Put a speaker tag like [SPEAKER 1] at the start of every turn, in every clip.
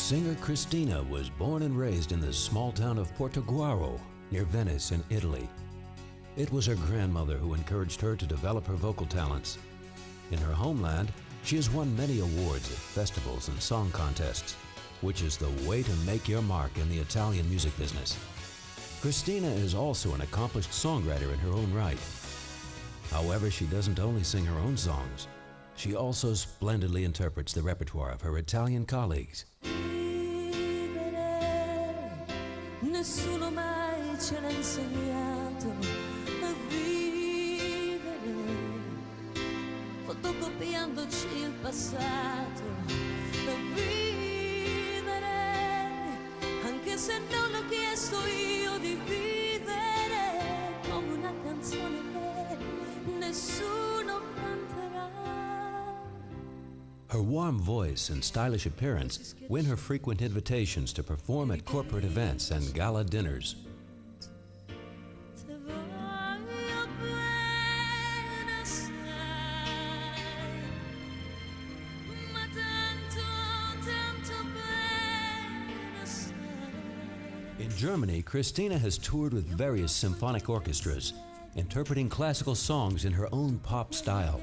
[SPEAKER 1] Singer Cristina was born and raised in the small town of Portogruaro, near Venice in Italy. It was her grandmother who encouraged her to develop her vocal talents. In her homeland, she has won many awards at festivals and song contests, which is the way to make your mark in the Italian music business. Cristina is also an accomplished songwriter in her own right. However, she doesn't only sing her own songs, she also splendidly interprets the repertoire of her Italian colleagues.
[SPEAKER 2] Nessuno mai ce l'ha insegnato a vivere, fotocopiandoci il passato, a vivere, anche se non l'ho chiesto io di vivere, come una canzone che nessuno canterà.
[SPEAKER 1] Her warm voice and stylish appearance win her frequent invitations to perform at corporate events and gala dinners. In Germany, Cristina has toured with various symphonic orchestras, interpreting classical songs in her own pop style.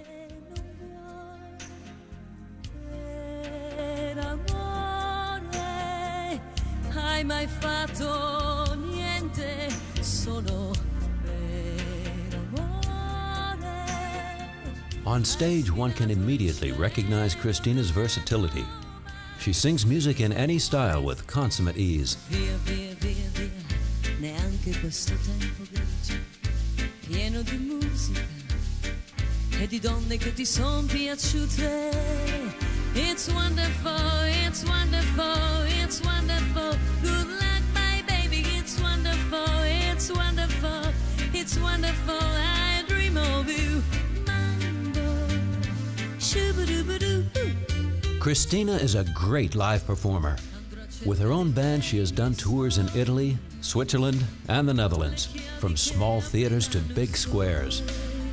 [SPEAKER 2] Hai mai fatto niente solo per amore.
[SPEAKER 1] On stage, one can immediately recognize Cristina's versatility. She sings music in any style with consummate ease.
[SPEAKER 2] Via, via, via, via, neanche questo tempo grigio, pieno di musica e di donne che ti son piaciute. It's wonderful, it's wonderful, it's wonderful. Good luck, my baby, it's wonderful, it's wonderful, it's wonderful. I dream of you. Mambo, shoo-ba-doo-ba-doo.
[SPEAKER 1] Cristina is a great live performer. With her own band, she has done tours in Italy, Switzerland, and the Netherlands, from small theaters to big squares.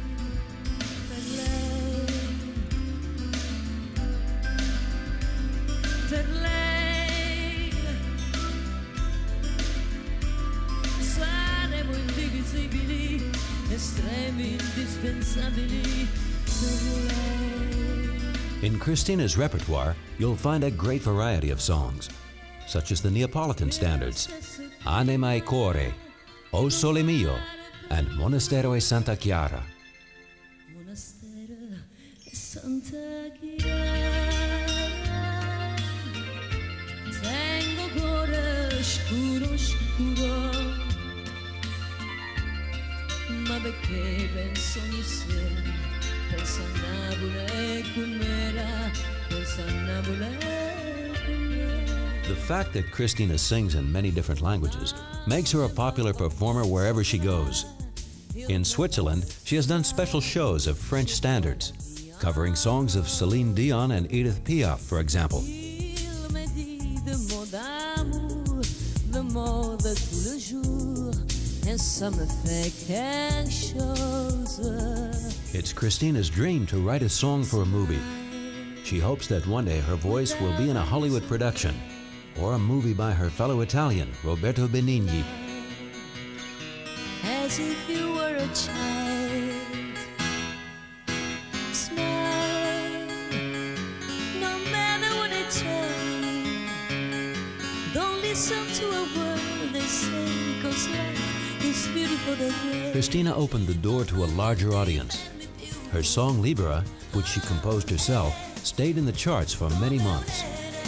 [SPEAKER 2] Per lei saremo indivisibili, estremi, indispensabili per lei.
[SPEAKER 1] In Cristina's repertoire, you'll find a great variety of songs, such as the Neapolitan standards, Anima e Cuore, O Sole Mio, and Monastero e Santa Chiara.
[SPEAKER 2] Monastero e Santa Chiara. Tengo cuore scuro, scuro, ma perché penso ogni sera, penso a Napoli e com'era, penso a Napoli e com'era.
[SPEAKER 1] The fact that Cristina sings in many different languages makes her a popular performer wherever she goes. In Switzerland, she has done special shows of French standards, covering songs of Celine Dion and Edith Piaf, for example.
[SPEAKER 2] The more de tous les jours, et ça me fait quelque chose.
[SPEAKER 1] It's Cristina's dream to write a song for a movie. She hopes that one day her voice will be in a Hollywood production or a movie by her fellow Italian, Roberto Benigni.
[SPEAKER 2] As if you were a child, smile, no matter what they tell you. Don't listen to a word they say, 'cause life is beautiful again.
[SPEAKER 1] Cristina opened the door to a larger audience. Her song Libera, which she composed herself, stayed in the charts for many months.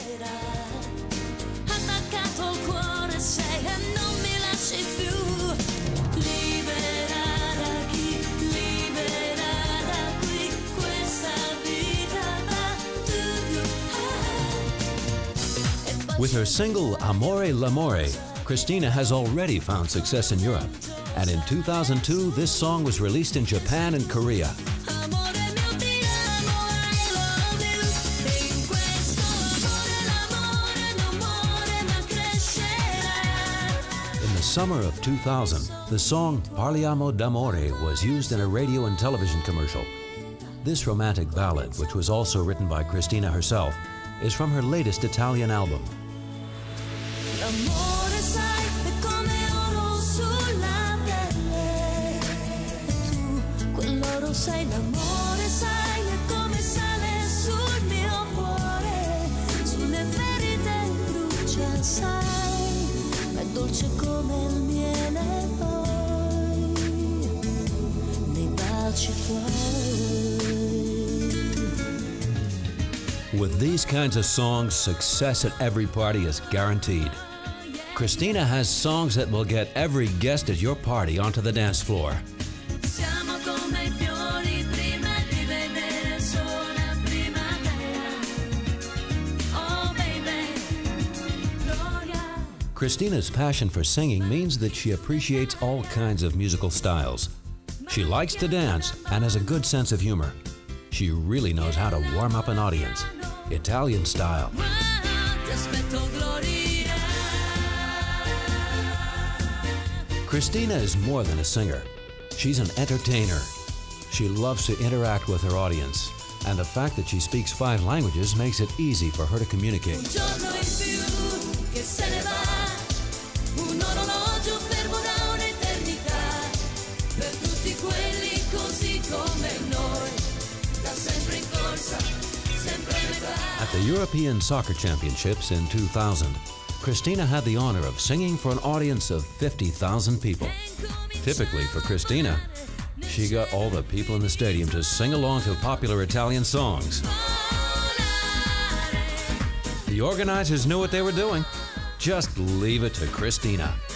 [SPEAKER 2] Attaccato al cuore sei e non mi lasci più. Libera da chi, libera da qui, questa vita va to you.
[SPEAKER 1] With her single Amore l'amore, Cristina has already found success in Europe. And in 2002, this song was released in Japan and Korea.
[SPEAKER 2] Amore mio ti amo, I love you. In questo amore l'amore non muore ma crescerà.
[SPEAKER 1] In the summer of 2000, the song Parliamo d'amore was used in a radio and television commercial. This romantic ballad, which was also written by Cristina herself, is from her latest Italian album.
[SPEAKER 2] L'amore sai è come oro sulla pelle, e tu quell'oro sei, l'amore sai è come sale sul mio cuore, sulle ferite brucia sai, ma è dolce come il miele poi, nei baci tuoi.
[SPEAKER 1] With these kinds of songs, success at every party is guaranteed. Christina has songs that will get every guest at your party onto the dance floor.
[SPEAKER 2] Siamo come i fiori prima di vedere il sole a primavera. Oh baby, Gloria.
[SPEAKER 1] Christina's passion for singing means that she appreciates all kinds of musical styles. She likes to dance and has a good sense of humor. She really knows how to warm up an audience, Italian style.
[SPEAKER 2] Ti aspetto, Gloria.
[SPEAKER 1] Christina is more than a singer. She's an entertainer. She loves to interact with her audience, and the fact that she speaks 5 languages makes it easy for her to communicate.
[SPEAKER 2] Un giorno in più che se ne va, un orologio fermo da un'eternità, per tutti quelli così come noi, da sempre in corsa, sempre a metà.
[SPEAKER 1] At the European Soccer Championships in 2000, Christina had the honor of singing for an audience of 50,000 people. Typically for Christina, she got all the people in the stadium to sing along to popular Italian songs. The organizers knew what they were doing. Just leave it to Christina.